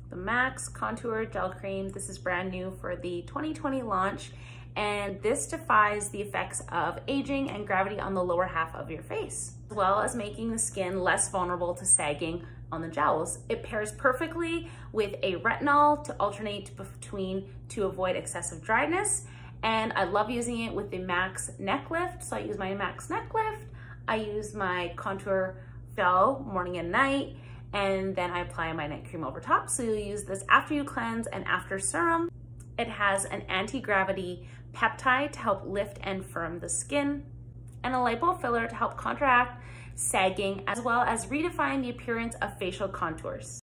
the Max Contour Gel Cream. This is brand new for the 2020 launch, and this defies the effects of aging and gravity on the lower half of your face, as well as making the skin less vulnerable to sagging on the jowls. It pairs perfectly with a retinol to alternate between to avoid excessive dryness, and I love using it with the Max Neck Lift. So I use my Max Neck Lift, I use my contour gel morning and night, and then I apply my night cream over top. So you'll use this after you cleanse and after serum. It has an anti-gravity peptide to help lift and firm the skin, and a lipo filler to help counteract sagging, as well as redefine the appearance of facial contours.